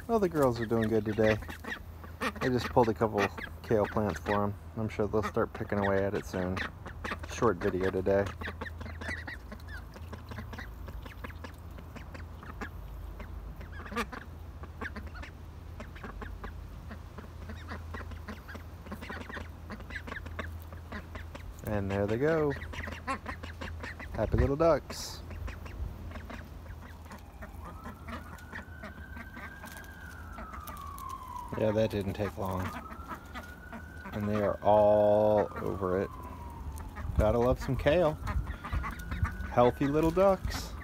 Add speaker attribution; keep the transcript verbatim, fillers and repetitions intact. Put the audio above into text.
Speaker 1: Well, the girls are doing good today. I just pulled a couple kale plants for them. I'm sure they'll start picking away at it soon. Short video today. And there they go. Happy little ducks. Yeah, that didn't take long. And they are all over it. Gotta love some kale. Healthy little ducks.